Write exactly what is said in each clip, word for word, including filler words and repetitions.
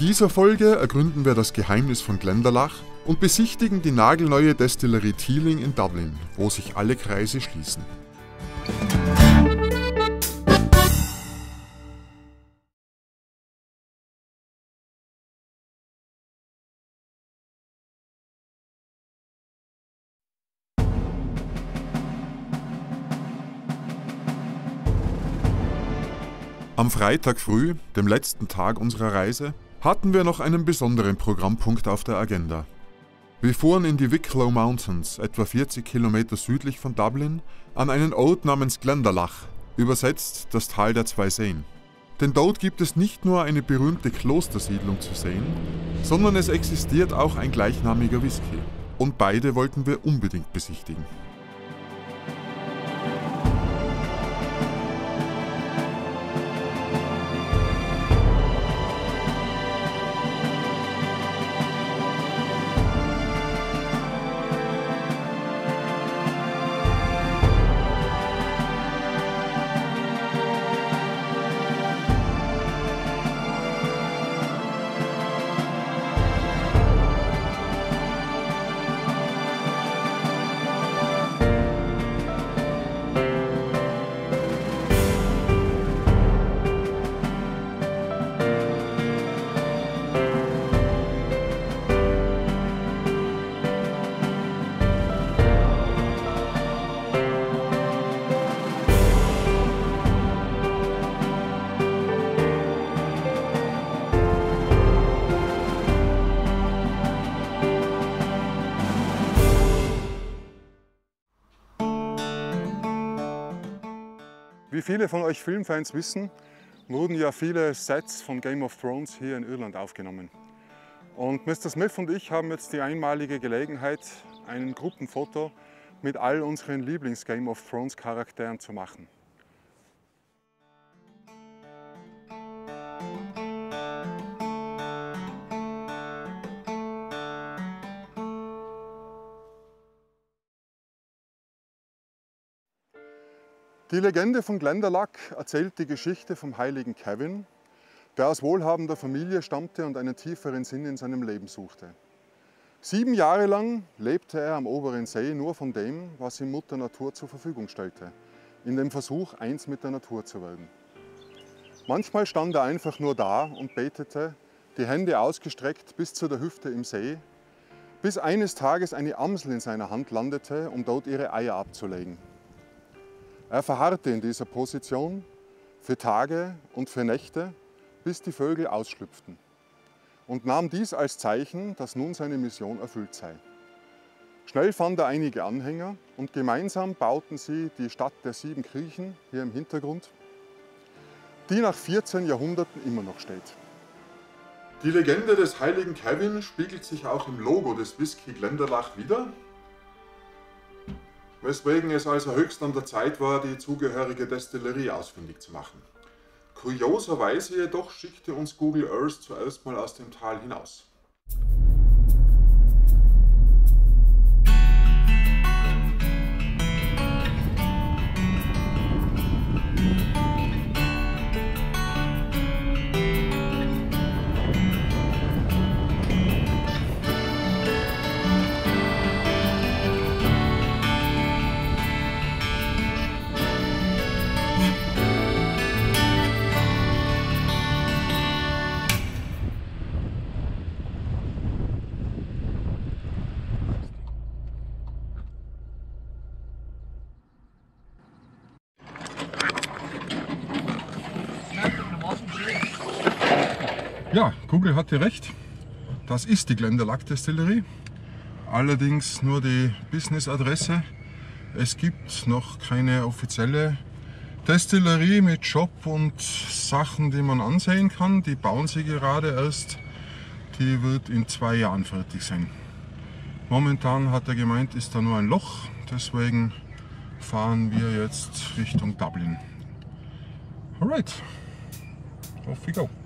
dieser Folge ergründen wir das Geheimnis von Glendalough und besichtigen die nagelneue Destillerie Teeling in Dublin, wo sich alle Kreise schließen. Am Freitag früh, dem letzten Tag unserer Reise, hatten wir noch einen besonderen Programmpunkt auf der Agenda. Wir fuhren in die Wicklow Mountains, etwa vierzig Kilometer südlich von Dublin, an einen Ort namens Glendalough, übersetzt das Tal der zwei Seen. Denn dort gibt es nicht nur eine berühmte Klostersiedlung zu sehen, sondern es existiert auch ein gleichnamiger Whisky. Und beide wollten wir unbedingt besichtigen. Wie viele von euch Filmfans wissen, wurden ja viele Sets von Game of Thrones hier in Irland aufgenommen. Und Mister Smith und ich haben jetzt die einmalige Gelegenheit, ein Gruppenfoto mit all unseren Lieblings-Game of Thrones Charakteren zu machen. Die Legende von Glendalough erzählt die Geschichte vom heiligen Kevin, der aus wohlhabender Familie stammte und einen tieferen Sinn in seinem Leben suchte. Sieben Jahre lang lebte er am oberen See nur von dem, was ihm Mutter Natur zur Verfügung stellte, in dem Versuch, eins mit der Natur zu werden. Manchmal stand er einfach nur da und betete, die Hände ausgestreckt bis zu der Hüfte im See, bis eines Tages eine Amsel in seiner Hand landete, um dort ihre Eier abzulegen. Er verharrte in dieser Position für Tage und für Nächte, bis die Vögel ausschlüpften, und nahm dies als Zeichen, dass nun seine Mission erfüllt sei. Schnell fand er einige Anhänger und gemeinsam bauten sie die Stadt der sieben Griechen, hier im Hintergrund, die nach vierzehn Jahrhunderten immer noch steht. Die Legende des heiligen Kevin spiegelt sich auch im Logo des Whisky Glendalough wider, weswegen es also höchst an der Zeit war, die zugehörige Destillerie ausfindig zu machen. Kurioserweise jedoch schickte uns Google Earth zuerst mal aus dem Tal hinaus. Ja, Google hatte recht. Das ist die Glendalough Destillerie. Allerdings nur die Business-Adresse. Es gibt noch keine offizielle Destillerie mit Shop und Sachen, die man ansehen kann. Die bauen sie gerade erst. Die wird in zwei Jahren fertig sein. Momentan hat er gemeint, ist da nur ein Loch. Deswegen fahren wir jetzt Richtung Dublin. Alright, off we go.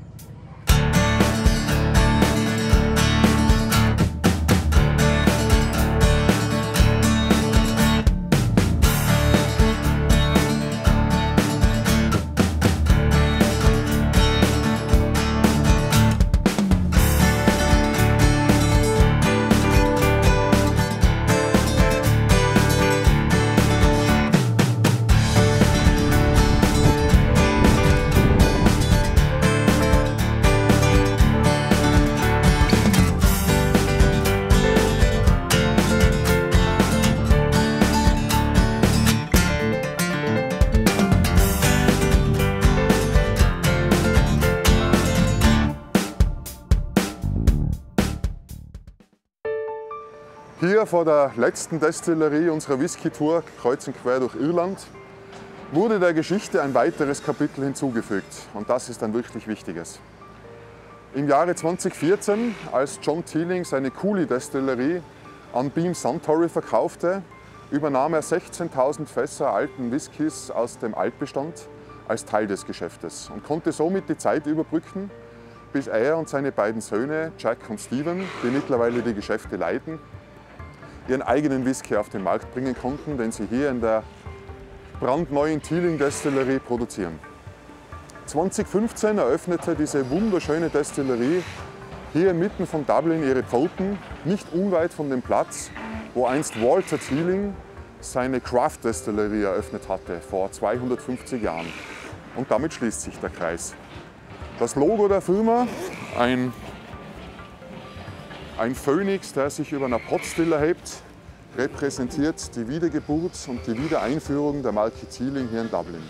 Jahr vor der letzten Destillerie unserer Whisky-Tour kreuz und quer durch Irland wurde der Geschichte ein weiteres Kapitel hinzugefügt und das ist ein wirklich wichtiges. Im Jahre zweitausendvierzehn, als John Teeling seine Cooley-Destillerie an Beam Suntory verkaufte, übernahm er sechzehntausend Fässer alten Whiskys aus dem Altbestand als Teil des Geschäftes und konnte somit die Zeit überbrücken, bis er und seine beiden Söhne, Jack und Stephen, die mittlerweile die Geschäfte leiten, ihren eigenen Whisky auf den Markt bringen konnten, den sie hier in der brandneuen Teeling-Destillerie produzieren. zweitausendfünfzehn eröffnete diese wunderschöne Destillerie hier mitten von Dublin ihre Pforten, nicht unweit von dem Platz, wo einst Walter Teeling seine Craft-Destillerie eröffnet hatte, vor zweihundertfünfzig Jahren. Und damit schließt sich der Kreis. Das Logo der Firma, ein, ein Phönix, der sich über einer Potstill erhebt, repräsentiert die Wiedergeburt und die Wiedereinführung der Marke Teeling hier in Dublin.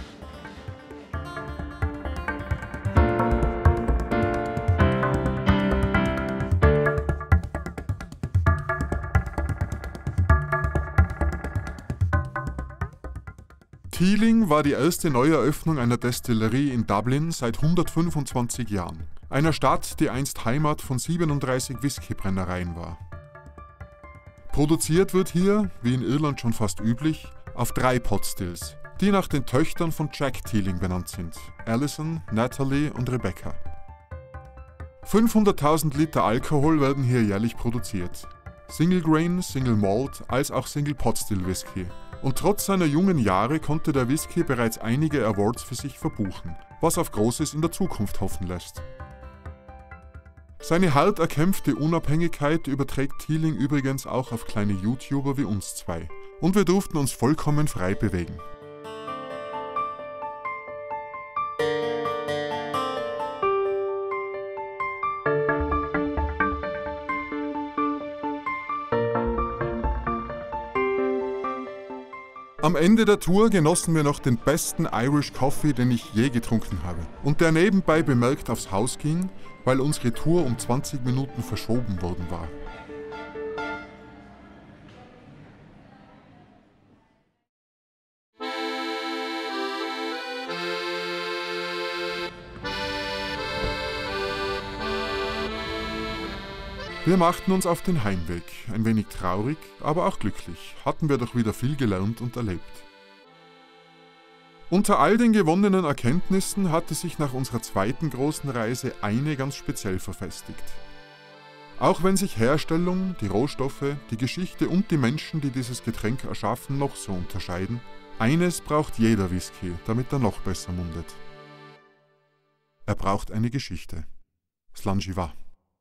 Teeling war die erste Neueröffnung einer Destillerie in Dublin seit hundertfünfundzwanzig Jahren. Einer Stadt, die einst Heimat von siebenunddreißig Whiskybrennereien war. Produziert wird hier, wie in Irland schon fast üblich, auf drei Potstills, die nach den Töchtern von Jack Teeling benannt sind: Alison, Natalie und Rebecca. fünfhunderttausend Liter Alkohol werden hier jährlich produziert. Single Grain, Single Malt als auch Single Potstill Whisky. Und trotz seiner jungen Jahre konnte der Whisky bereits einige Awards für sich verbuchen, was auf Großes in der Zukunft hoffen lässt. Seine hart erkämpfte Unabhängigkeit überträgt Teeling übrigens auch auf kleine YouTuber wie uns zwei. Und wir durften uns vollkommen frei bewegen. Am Ende der Tour genossen wir noch den besten Irish Coffee, den ich je getrunken habe. Und der nebenbei bemerkt aufs Haus ging, weil unsere Tour um zwanzig Minuten verschoben worden war. Wir machten uns auf den Heimweg, ein wenig traurig, aber auch glücklich, hatten wir doch wieder viel gelernt und erlebt. Unter all den gewonnenen Erkenntnissen hatte sich nach unserer zweiten großen Reise eine ganz speziell verfestigt. Auch wenn sich Herstellung, die Rohstoffe, die Geschichte und die Menschen, die dieses Getränk erschaffen, noch so unterscheiden, eines braucht jeder Whisky, damit er noch besser mundet. Er braucht eine Geschichte. Slàinte.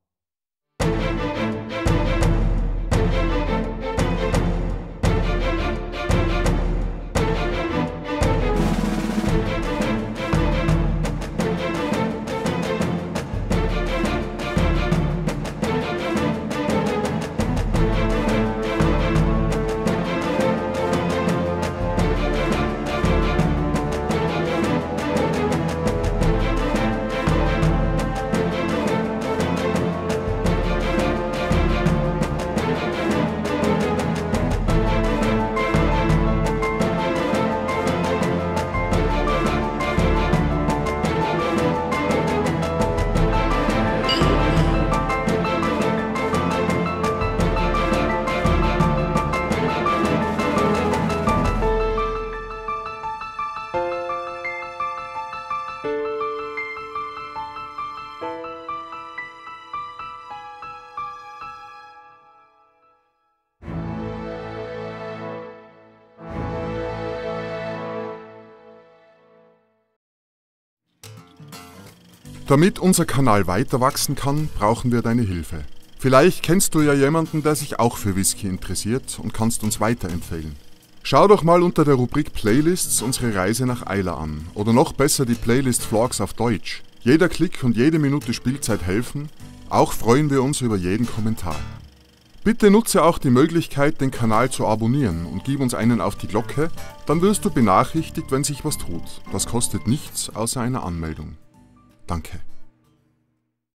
Damit unser Kanal weiter wachsen kann, brauchen wir deine Hilfe. Vielleicht kennst du ja jemanden, der sich auch für Whisky interessiert und kannst uns weiterempfehlen. Schau doch mal unter der Rubrik Playlists unsere Reise nach Islay an oder noch besser die Playlist Vlogs auf Deutsch. Jeder Klick und jede Minute Spielzeit helfen, auch freuen wir uns über jeden Kommentar. Bitte nutze auch die Möglichkeit, den Kanal zu abonnieren und gib uns einen auf die Glocke, dann wirst du benachrichtigt, wenn sich was tut. Das kostet nichts außer einer Anmeldung. Danke.